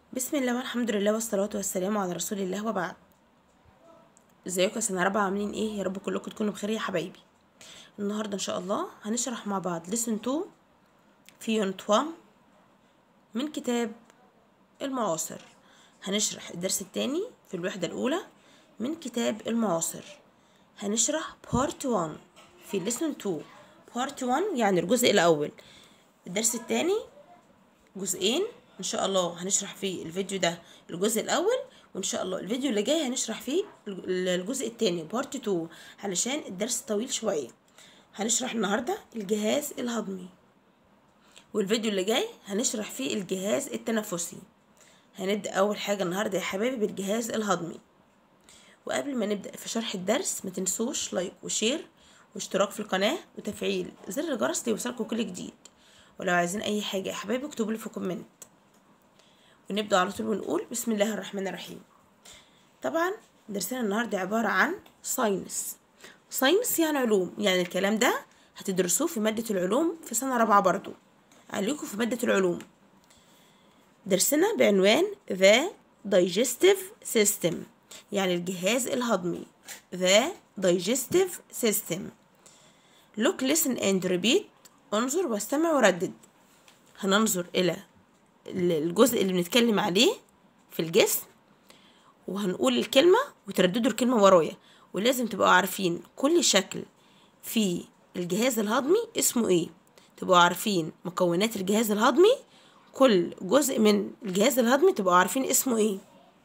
بسم الله والحمد لله والصلاة والسلام على رسول الله وبعد. ازيكم يا سنة رابعة، عاملين ايه؟ يا رب كلكم تكونوا بخير يا حبايبي. النهاردة ان شاء الله هنشرح مع بعض lesson 2 في يونت 1 من كتاب المعاصر. هنشرح الدرس الثاني في الوحدة الأولى من كتاب المعاصر. هنشرح part 1 في lesson 2. part 1 يعني الجزء الأول. الدرس الثاني جزئين ان شاء الله، هنشرح فيه الفيديو ده الجزء الاول، وان شاء الله الفيديو اللي جاي هنشرح فيه الجزء الثاني بارت 2 علشان الدرس طويل شويه. هنشرح النهارده الجهاز الهضمي، والفيديو اللي جاي هنشرح فيه الجهاز التنفسي. هنبدا اول حاجه النهارده يا حبايبي بالجهاز الهضمي. وقبل ما نبدا في شرح الدرس ما تنسوش لايك وشير واشتراك في القناه وتفعيل زر الجرس ليوصلكم كل جديد. ولو عايزين اي حاجه يا حبايبي اكتبوا لي في كومنت. ونبدأ على طول ونقول بسم الله الرحمن الرحيم. طبعا درسنا النهاردة عبارة عن ساينس. ساينس يعني علوم، يعني الكلام ده هتدرسوه في مادة العلوم في سنة رابعة برضو، عليكم في مادة العلوم. درسنا بعنوان The Digestive System، يعني الجهاز الهضمي. The Digestive System. Look, listen and repeat. انظر واستمع وردد. هننظر إلى الجزء اللي بنتكلم عليه في الجسم، وهنقول الكلمة وترددوا الكلمة ورايا. ولازم تبقوا عارفين كل شكل في الجهاز الهضمي اسمه ايه، تبقوا عارفين مكونات الجهاز الهضمي، كل جزء من الجهاز الهضمي تبقوا عارفين اسمه ايه.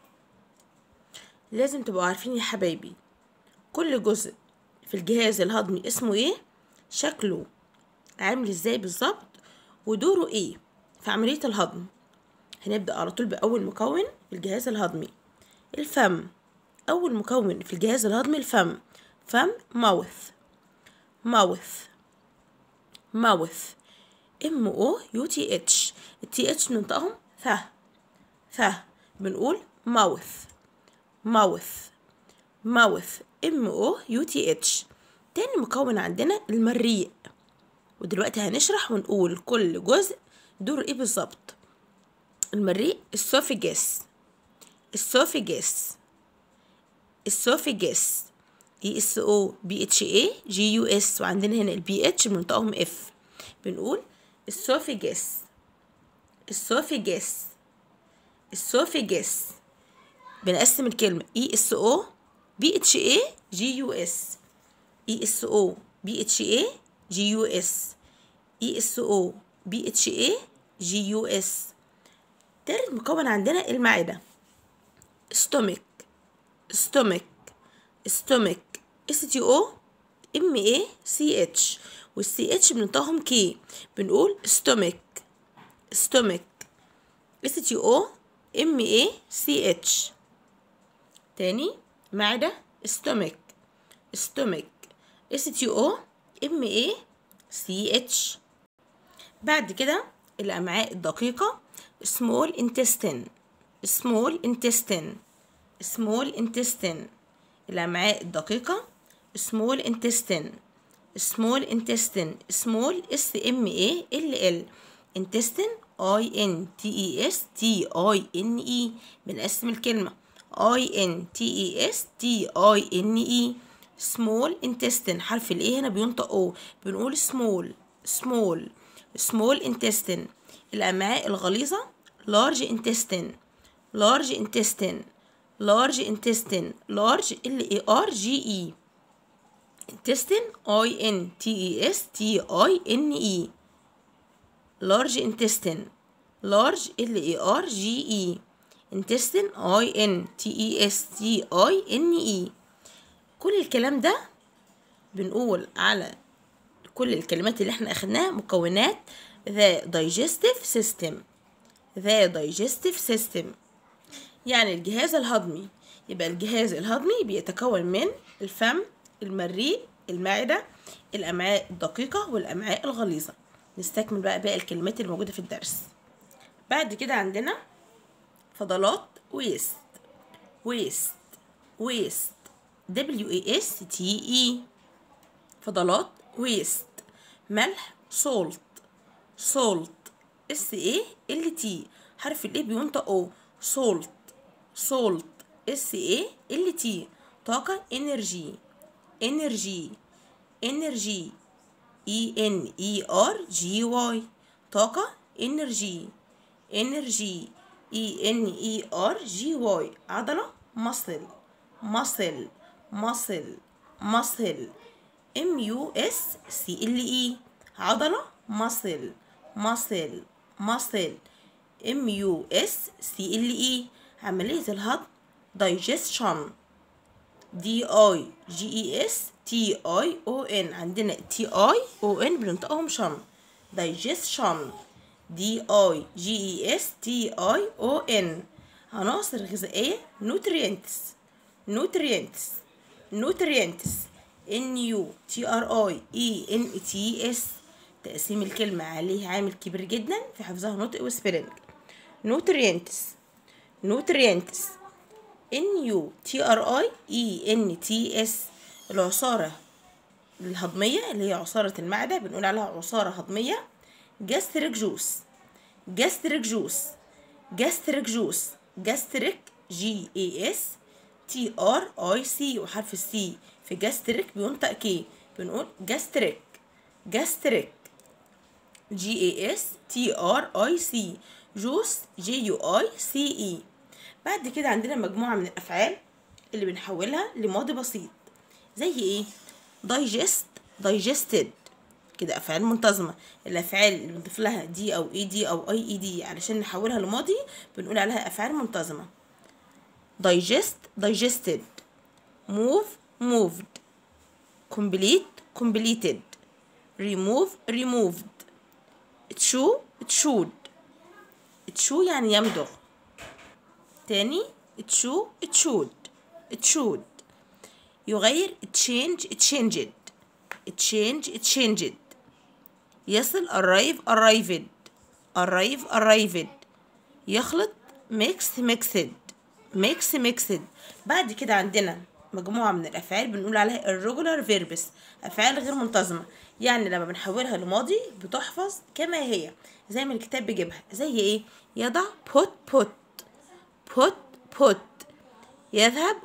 لازم تبقوا عارفين يا حبايبي كل جزء في الجهاز الهضمي اسمه ايه، شكله عامل ازاي بالظبط، ودوره ايه في عملية الهضم. هنبدأ على طول بأول مكون في الجهاز الهضمي، الفم. أول مكون في الجهاز الهضمي الفم. فم mouth mouth mouth MOUTH. الTH بننطقهم ث. بنقول mouth mouth mouth MOUTH. تاني مكون عندنا المريء، ودلوقتي هنشرح ونقول كل جزء دور ايه بالظبط. المريء esophagus esophagus esophagus ESOPHAGUS، وعندنا هنا الBH بننطقهم F. بنقول esophagus esophagus esophagus. بنقسم الكلمة ESOPHAGUS ESOPHAGUS ESOPHAGUS. تالت مكون عندنا المعدة، stomach stomach stomach STOMACH، والCH بننطقهم K. بنقول stomach stomach STOMACH. تاني معدة stomach stomach STOMACH. بعد كده الأمعاء الدقيقة small intestine small intestine small intestine. الأمعاء الدقيقة small intestine small intestine small SMALL intestine INTESTINE. بنقسم الكلمة INTESTINE small intestine. حرف الايه هنا بينطق او، بنقول small small small intestine. الأمعاء الغليظة large intestine large intestine large intestine large LARGE intestine INTESTINE large intestine large LARGE intestine INTESTINE. كل الكلام ده بنقول على كل الكلمات اللي احنا اخدناها مكونات the digestive system. the digestive system يعني الجهاز الهضمي. يبقى الجهاز الهضمي بيتكون من الفم، المريء، المعدة، الأمعاء الدقيقة والأمعاء الغليظة. نستكمل بقى باقي الكلمات الموجودة في الدرس. بعد كده عندنا فضلات waste waste waste WASTE. فضلات waste. ملح salt salt SALT. حرف الايه بينطق او salt salt SALT طاقة energy energy energy ENERGY طاقة energy energy ENERGY عضلة muscle muscle muscle muscle MUSCLE عضلة muscle muscle muscle MUSCLE عملية الهضم digestion DIGESTION عندنا TION بننطقهم شن digestion DIGESTION عناصر غذائية nutrients NUTRIENTS تقسيم الكلمة عليه عامل كبير جدا في حفظها نطق وسبيلنج nutrients NUTRIENTS العصارة الهضمية اللي هي عصارة المعدة بنقول عليها عصارة هضمية gastric juice GASTRIC وحرف السي في gastric بينطق كي بنقول gastric GASTRIC juice JUICE. بعد كده عندنا مجموعة من الأفعال اللي بنحولها لماضي بسيط زي ايه؟ digested كده أفعال منتظمة. الأفعال اللي بنضيف لها دي أو اي دي أو اي دي علشان نحولها لماضي بنقول عليها أفعال منتظمة. digested moved completed removed chewed يعني يمضغ تاني chewed يغير changed يصل arrived يخلط mixed. بعد كده عندنا مجموعة من الأفعال بنقول عليها irregular verbs أفعال غير منتظمة يعني لما بنحولها لماضي بتحفظ كما هي زي ما الكتاب بيجيبها زي ايه؟ يضع put يذهب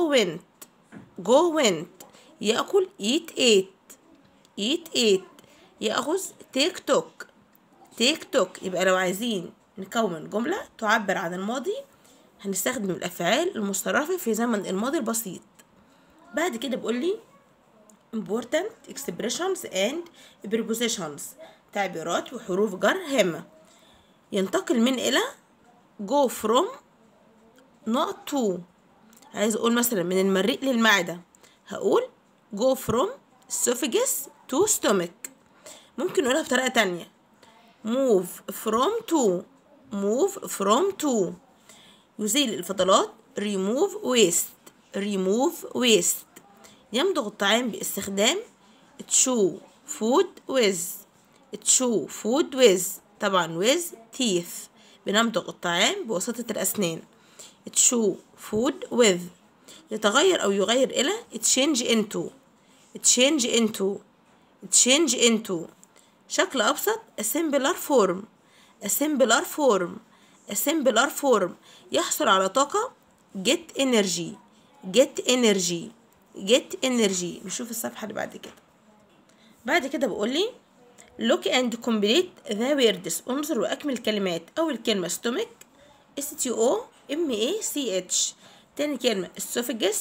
go went يأكل eat يأخذ take took. يبقى لو عايزين نكون جملة تعبر عن الماضي هنستخدم الأفعال المسترفة في زمن الماضي البسيط. بعد كده بقول لي important expressions and prepositions تعبيرات وحروف جر هامة. ينتقل من إلى go from not to. عايز أقول مثلا من المريء للمعدة هقول go from esophagus to stomach. ممكن نقولها بطريقة تانية move from to يزيل الفضلات remove waste يمضغ الطعام باستخدام chew food with طبعا with teeth بنمضغ الطعام بواسطة الأسنان chew food with. يتغير أو يغير إلى change into شكل أبسط a simpler form يحصل على طاقة get energy. نشوف الصفحة اللي بعد كده بقول لي look and complete the words انظر وأكمل الكلمات. أول كلمة stomach STOMACH تاني كلمة esophagus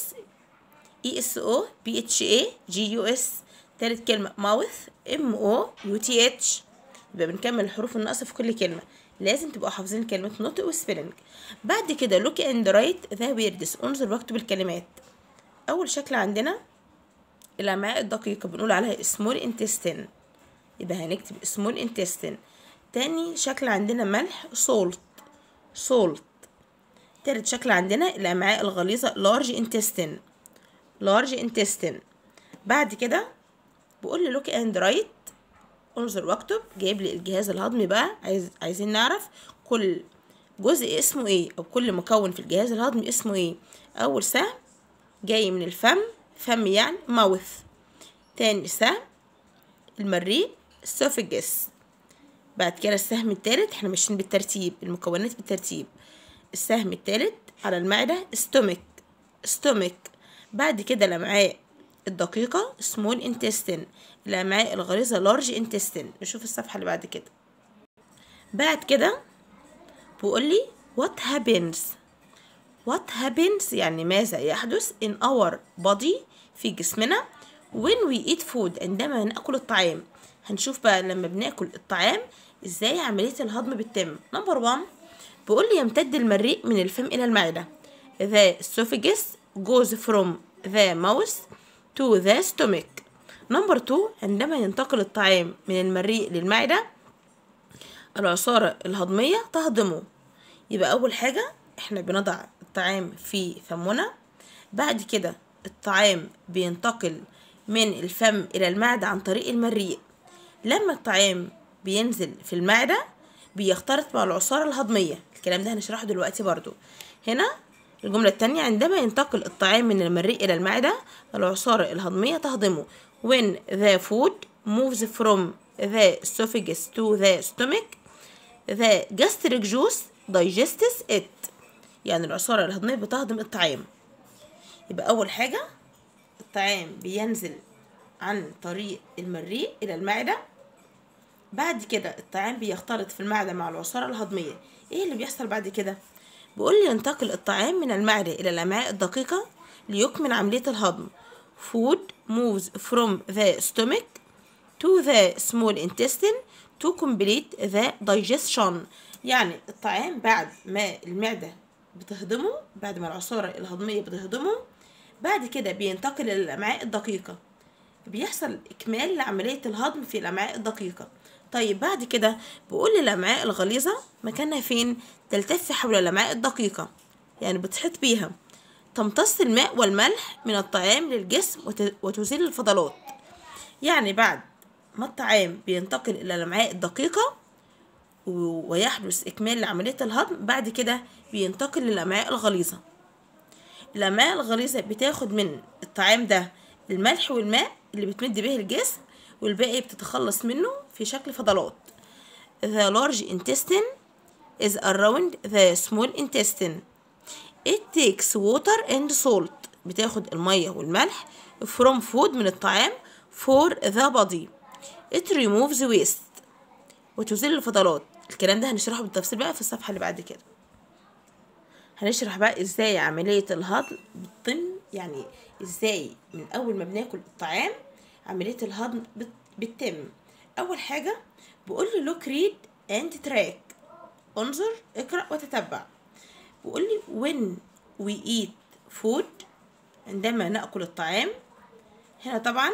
ESOPHAGUS تالت كلمة mouth MOUTH. يبقى بنكمل الحروف الناقصة في كل كلمة لازم تبقوا حافظين كلمة نطق وسبيلنج. بعد كده look and write the words انظر واكتب الكلمات. أول شكل عندنا الأمعاء الدقيقة بنقول عليها small intestine يبقى هنكتب small intestine. تاني شكل عندنا ملح salt. تالت شكل عندنا الأمعاء الغليظة large intestine. بعد كده بقول لي look and write انظر واكتب جايب لي الجهاز الهضمي بقى عايزين نعرف كل جزء اسمه ايه او كل مكون في الجهاز الهضمي اسمه ايه. اول سهم جاي من الفم يعني mouth. تاني سهم المريء esophagus. بعد كده السهم التالت احنا ماشيين بالترتيب المكونات بالترتيب السهم الثالث على المعدة stomach. بعد كده الأمعاء الدقيقة small intestine. الأمعاء الغليظة large intestine. نشوف الصفحة اللي بعد كده. بعد كده بيقول لي what happens يعني ماذا يحدث in our body في جسمنا when we eat food عندما نأكل الطعام. هنشوف بقى لما بناكل الطعام ازاي عملية الهضم بتتم. نمبر 1 بيقول لي يمتد المريء من الفم إلى المعدة. The esophagus goes from the mouth to the stomach. نمبر 2 عندما ينتقل الطعام من المريء للمعدة العصارة الهضمية تهضمه. يبقى أول حاجة احنا بنضع الطعام في فمنا، بعد كده الطعام بينتقل من الفم إلى المعدة عن طريق المريء. لما الطعام بينزل في المعدة بيختلط مع العصارة الهضمية. الكلام ده هنشرحه دلوقتي برضو. هنا الجملة التانية عندما ينتقل الطعام من المريء إلى المعدة العصارة الهضمية تهضمه. When the food moves from the esophagus to the stomach the gastric juice digests it. يعني العصارة الهضمية بتهضم الطعام. يبقى أول حاجة الطعام بينزل عن طريق المريء إلى المعدة، بعد كده الطعام بيختلط في المعدة مع العصارة الهضمية. إيه اللي بيحصل بعد كده؟ بيقول لي ينتقل الطعام من المعدة إلى الأمعاء الدقيقة ليكمل عملية الهضم. Food moves from the stomach to the small intestine to complete the digestion. يعني الطعام بعد ما المعدة بتهضمه، بعد ما العصارة الهضمية بتهضمه، بعد كده بينتقل إلى الأمعاء الدقيقة، بيحصل إكمال لعملية الهضم في الأمعاء الدقيقة. طيب بعد كده بقول الأمعاء الغليظة مكانها فين؟ تلتف حول الأمعاء الدقيقة، يعني بتحيط بيها، تمتص الماء والملح من الطعام للجسم وتزيل الفضلات. يعني بعد ما الطعام بينتقل إلى الأمعاء الدقيقة ويحدث إكمال لعملية الهضم، بعد كده بينتقل للأمعاء الغليظة. الأمعاء الغليظة بتاخد من الطعام ده الملح والماء اللي بتمد به الجسم، والباقي بتتخلص منه في شكل فضلات. The large intestine is around the small intestine. It takes water and salt. بتاخد المية والملح from food من الطعام for the body. It removes waste. وتزيل الفضلات. الكلام ده هنشرحه بالتفصيل بقى في الصفحة اللي بعد كده. هنشرح بقى ازاي عملية الهضم بتتم، يعني ازاي من اول ما بناكل الطعام عملية الهضم بتتم. اول حاجة بقول لي look read and track. انظر اقرأ وتتبع. بقول لي when we eat food عندما نأكل الطعام. هنا طبعا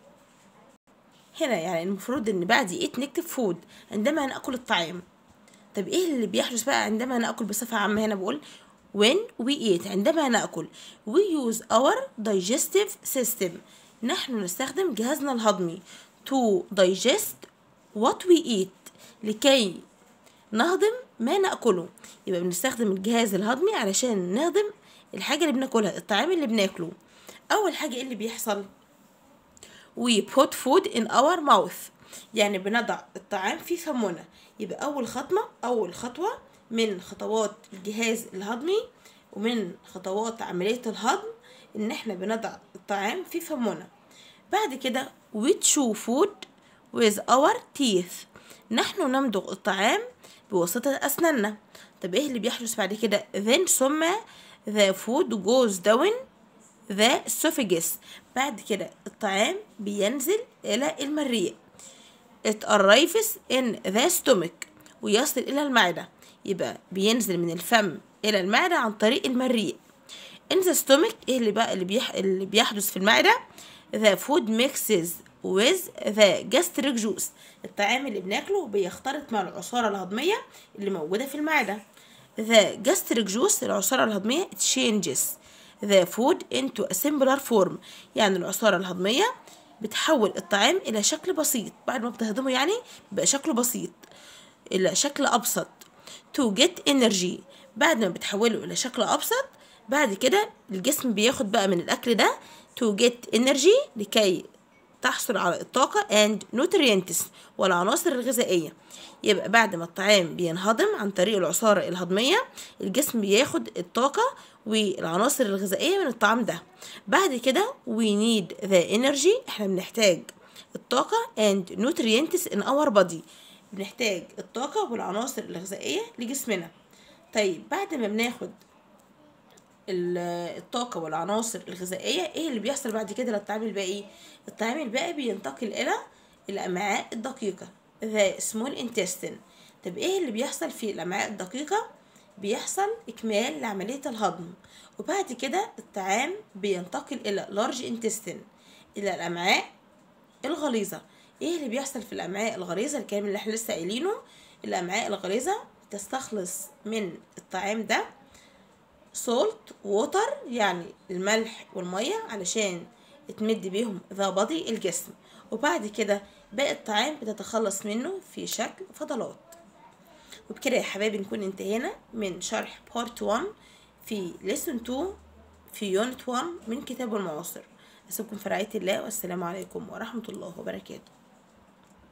يعني المفروض ان بعد eat نكتب food عندما نأكل الطعام. طب ايه اللي بيحدث بقى عندما نأكل بصفة عامة؟ هنا بقول when we eat عندما نأكل we use our digestive system. نحن نستخدم جهازنا الهضمي to digest what we eat لكي نهضم ما نأكله. يبقى بنستخدم الجهاز الهضمي علشان نهضم الحاجة اللي بناكلها، الطعام اللي بناكله. أول حاجة ايه اللي بيحصل؟ we put food in our mouth. يعني بنضع الطعام في فمنا. يبقى أول خطوة من خطوات الجهاز الهضمي ومن خطوات عملية الهضم إن احنا بنضع الطعام في فمنا. بعد كده we chew food with our teeth. نحن نمضغ الطعام بواسطة أسناننا. طب ايه اللي بيحدث بعد كده؟ then ثم the food goes down the esophagus. بعد كده الطعام بينزل إلى المريء. it arrives in the stomach ويصل إلى المعدة. يبقى بينزل من الفم إلى المعدة عن طريق المريء. in the stomach ايه اللي بيحدث في المعدة؟ the food mixes with the gastric juice. الطعام اللي بناكله بيختلط مع العصارة الهضمية اللي موجودة في المعدة. the gastric juice العصارة الهضمية changes the food into a simpler form. يعني العصارة الهضمية بتحول الطعام إلى شكل بسيط. بعد ما بتهضمه يعني بيبقى شكله بسيط إلى شكل أبسط. to get energy بعد ما بتحوله إلى شكل أبسط، بعد كده الجسم بياخد بقى من الأكل ده to get energy لكي تحصل على الطاقة and nutrients والعناصر الغذائية. يبقى بعد ما الطعام بينهضم عن طريق العصارة الهضمية، الجسم بياخد الطاقة والعناصر الغذائية من الطعام ده. بعد كده we need the energy، احنا بنحتاج الطاقة and nutrients in our body، بنحتاج الطاقة والعناصر الغذائية لجسمنا. طيب بعد ما بناخد الطاقة والعناصر الغذائية، ايه اللي بيحصل بعد كده للطعام الباقي؟ الطعام الباقي بينتقل الى الامعاء الدقيقة the small intestine. طب ايه اللي بيحصل في الامعاء الدقيقة؟ بيحصل اكمال لعملية الهضم، وبعد كده الطعام بينتقل الى large intestine الى الامعاء الغليظة. ايه اللي بيحصل في الامعاء الغليظة؟ الكلام اللي احنا لسه قايلينه. الامعاء الغليظة تستخلص من الطعام ده salt water، يعني الملح والمية، علشان تمد بيهم ذا بادي الجسم، وبعد كده باقي الطعام بتتخلص منه في شكل فضلات. وبكده يا حبايبي نكون انتهينا من شرح بارت 1 في lesson 2 في يونت 1 من كتاب المعاصر. أسيبكم في رعاية الله، والسلام عليكم ورحمة الله وبركاته.